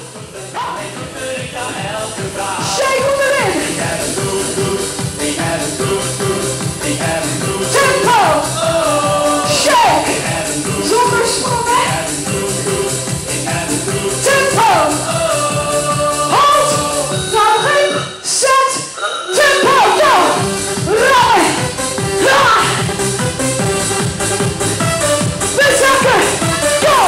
Shake onderin. Tempo. Shake. Zonder sprongen. Tempo. Halt. Nog een. Zet. Tempo. Go. Rammen. Ha. Bezakken. Go.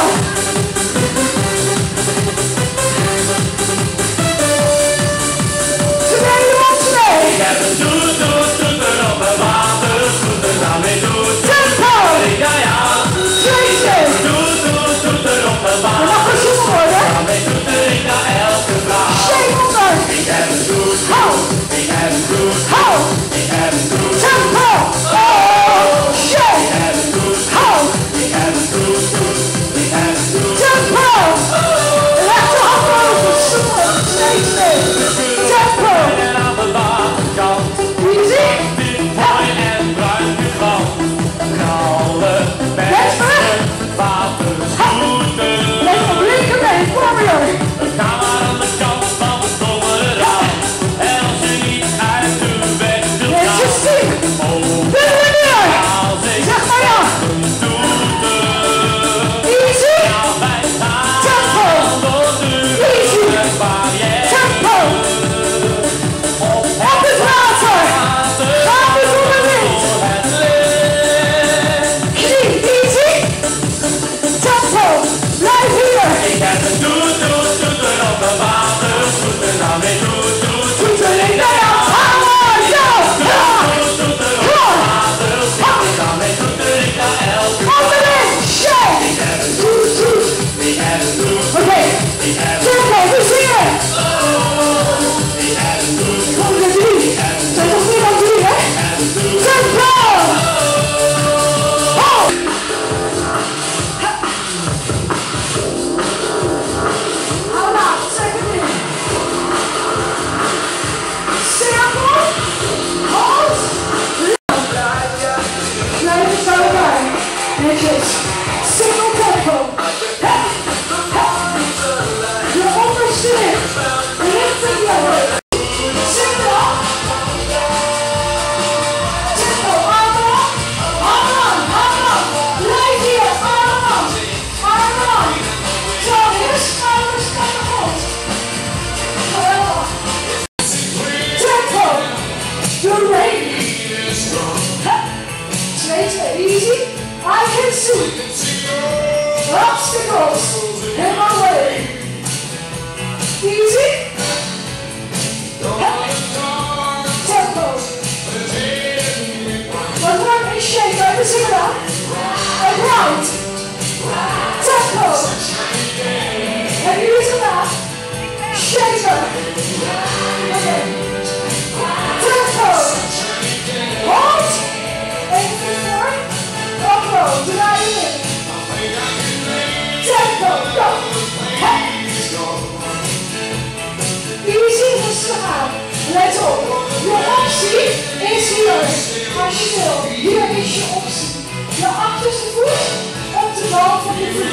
Let op, je optie is hier. Ga stil, hier is je optie. Je achterste voet op de bal van je voet.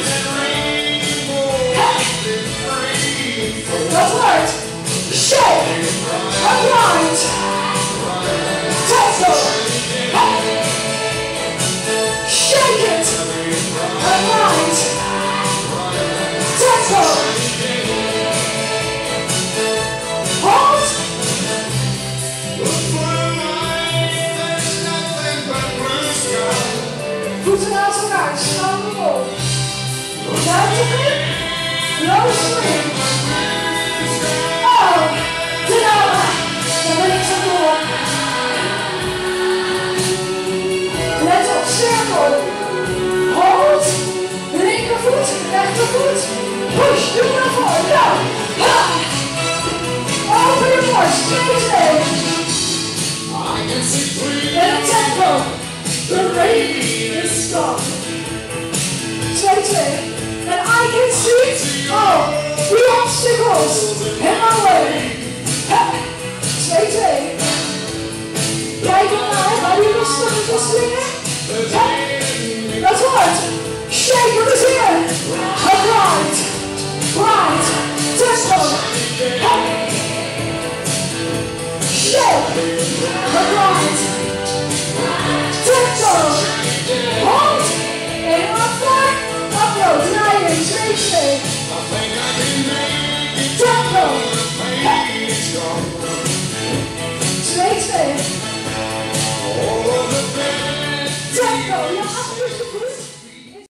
Dat wordt shake, unwind, tempo. Shake it, unwind, tempo. Hold. Voeten naast elkaar, schouder op. Buiten, low swing. Oh, de dame. Dan ben ik zo door. Let op, cirkel. Hold. Linkervoet, rechtervoet. Push, doe naar voren. Go. Ha. Open je borst, 2-2. En een tempo. The rain is gone. 2-2. And I can see, oh, the obstacles in my way. 2-2. Kijk naar waar die rustig wil swingen. Dat wordt shake with his ear. Right, right, tempo. right. Tempo. Hold. And up back. Up low. Denying. Tracy. Tempo. Tracy. Tempo. You're up to the